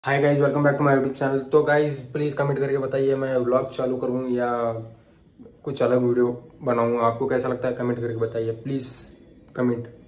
Hi guys, welcome back to my YouTube channel. तो guys please comment करके बताइए मैं व्लॉग चालू करूँ या कुछ अलग वीडियो बनाऊँ। आपको कैसा लगता है कमेंट करके बताइए प्लीज़। कमेंट